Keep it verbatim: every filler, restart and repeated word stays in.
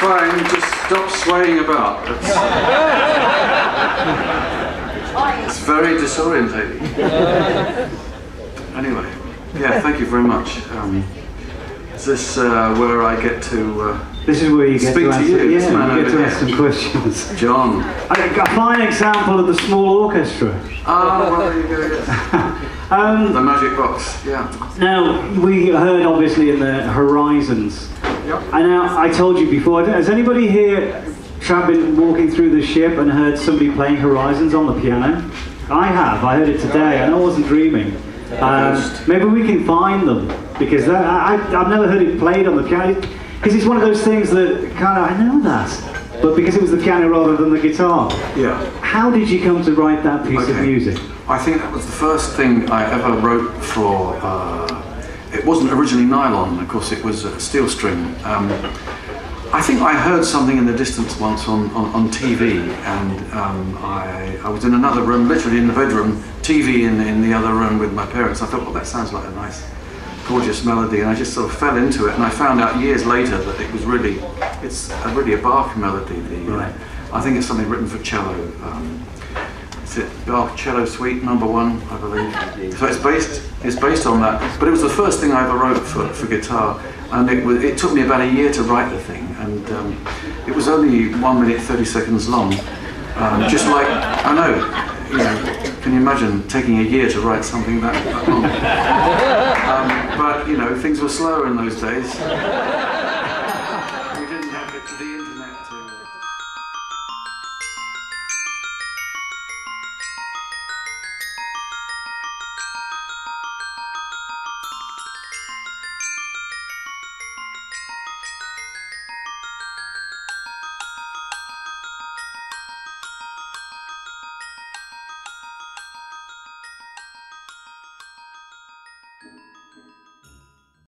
fine, just stop swaying about. It's, it's very disorientating. Anyway, yeah, thank you very much. Um, is this uh, where I get to uh, This is where you get speak to, to answer, you? This yeah, man you get over to ask here. some questions. John. A, a fine example of the small orchestra. Ah, well, there you go, yes. Um, The magic box, yeah. now, we heard obviously in the Horizons. Yep. And now, I told you before, has anybody here tra- been walking through the ship and heard somebody playing Horizons on the piano? I have, I heard it today, and I wasn't dreaming. Um, maybe we can find them, because that, I, I've never heard it played on the piano. Because it's one of those things that kind of, I know that, but because it was the piano rather than the guitar. Yeah. How did you come to write that piece Okay. of music? I think that was the first thing I ever wrote for, uh, it wasn't originally nylon, of course it was uh, steel string. Um, I think I heard something in the distance once on, on, on T V, and um, I, I was in another room, literally in the bedroom, T V in, in the other room with my parents. I thought, well, that sounds like a nice, gorgeous melody, and I just sort of fell into it, and I found out years later that it was really, it's a, really a Bach melody. The, uh, Right. I think it's something written for cello. Um, Is it Bach Cello Suite number one, I believe. So it's based it's based on that. But it was the first thing I ever wrote for, for guitar, and it was it took me about a year to write the thing, and um, it was only one minute thirty seconds long. Um, just like I know, you know, can you imagine taking a year to write something that, that long? Um, but you know, things were slower in those days.